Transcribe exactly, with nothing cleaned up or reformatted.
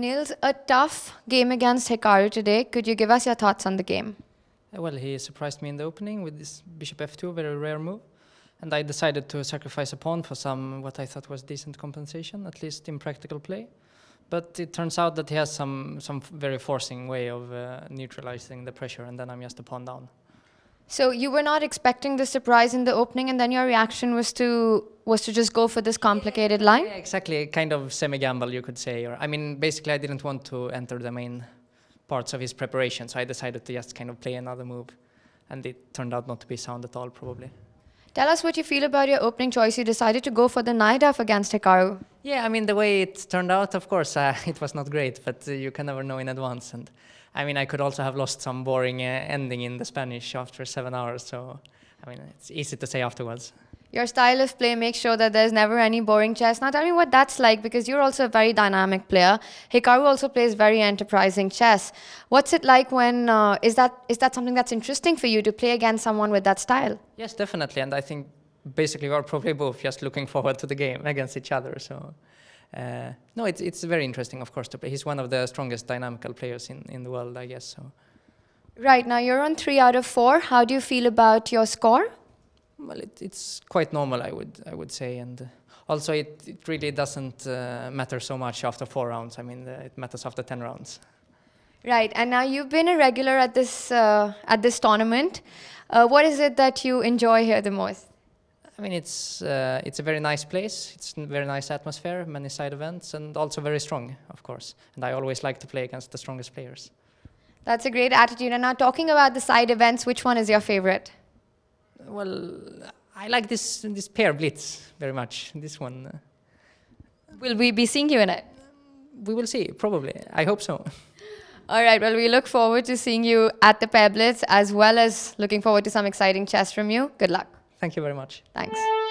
Nils, a tough game against Hikaru today. Could you give us your thoughts on the game? Well, he surprised me in the opening with this bishop f two, very rare move. And I decided to sacrifice a pawn for some, what I thought was decent compensation, at least in practical play. But it turns out that he has some, some very forcing way of uh, neutralizing the pressure, and then I'm just a pawn down. So you were not expecting the surprise in the opening, and then your reaction was to was to just go for this complicated yeah, line? Yeah, exactly, kind of semi-gamble, you could say. Or I mean, basically, I didn't want to enter the main parts of his preparation, so I decided to just kind of play another move. And it turned out not to be sound at all, probably. Tell us what you feel about your opening choice. You decided to go for the knight off against Hikaru. Yeah, I mean, the way it turned out, of course, uh, it was not great, but uh, you can never know in advance. And I mean, I could also have lost some boring uh, ending in the Spanish after seven hours, so I mean, it's easy to say afterwards. Your style of play makes sure that there's never any boring chess. Now tell me what that's like, because you're also a very dynamic player. Hikaru also plays very enterprising chess. What's it like when, uh, is that is that something that's interesting for you to play against someone with that style? Yes, definitely, and I think basically we're probably both just looking forward to the game against each other. So, uh, no, it's it's very interesting, of course, to play. He's one of the strongest dynamical players in, in the world, I guess. So. Right, now you're on three out of four. How do you feel about your score? Well, it, it's quite normal, I would I would say, and uh, also it, it really doesn't uh, matter so much after four rounds. I mean, uh, it matters after ten rounds. Right, and now you've been a regular at this uh, at this tournament. Uh, what is it that you enjoy here the most? I mean, it's uh, it's a very nice place. It's a very nice atmosphere, many side events, and also very strong, of course. And I always like to play against the strongest players. That's a great attitude. And now talking about the side events, which one is your favorite? Well, I like this this pair blitz very much. This one. Uh, Will we be seeing you in it? We will see, probably. I hope so. All right, well, we look forward to seeing you at the pair blitz, as well as looking forward to some exciting chess from you. Good luck. Thank you very much. Thanks.